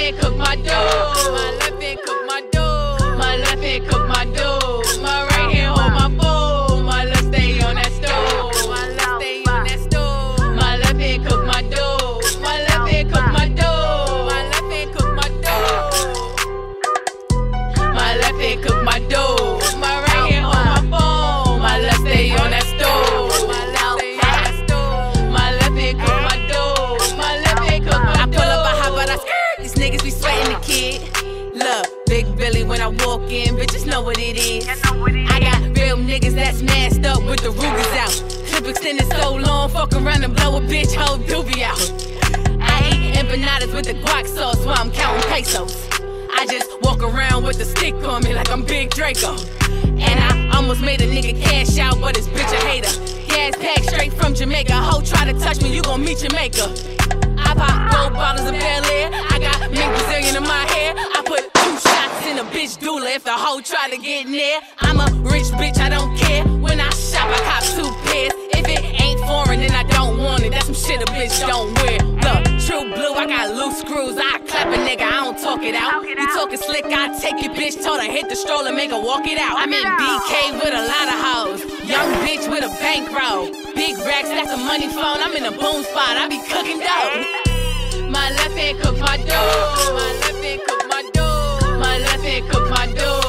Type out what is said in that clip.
hand cook my dough. My left hand cook my dough. My left hand cook my dough. My right hand hold my bowl. My left stay on that stove. My left stay on that stove. My left hand cook my dough. My left hand cook my dough. My left hand cook my dough. My left hand cook my dough. My right hand hold my phone. My left stay on that stove. My left stay on that stove. My left hand cook my dough. My left hand cook my dough. I pull up a hot but I skirt. These niggas be sweating the kid. Look, Big Billy when I walk in, bitches know what it is. I got real niggas that's masked up with the Rugers out. Clip extended so long, fuck around and blow a bitch whole doobie out. I eat empanadas with the guac sauce while I'm counting pesos. I just walk around with the stick on me like I'm Big Draco. And I almost made a nigga cash out, but this bitch a hater. Gas pack straight from Jamaica. Hoe try to touch me, you gon' meet your maker. I pop gold bottles of Bel Air. I got mink Brazilian in my hair. I put 2 shots in a bitch doula if the hoe try to get near. I'm a rich bitch, I don't care. When I shop, I cop 2 pairs. If it ain't foreign, then I don't want it. That's some shit a bitch don't wear. Look, true blue, I got loose screws. I clap a nigga, I don't talk it out. You talking slick, I take your bitch. Told her hit the stroller, make her walk it out. I'm in BK with a lot of hoes. Young bitch with a bankroll. Big racks, that's a money phone. I'm in a boom spot, I be cooking dough. My left hand cook my dough. My left hand cook my dough. My left hand cook my dough.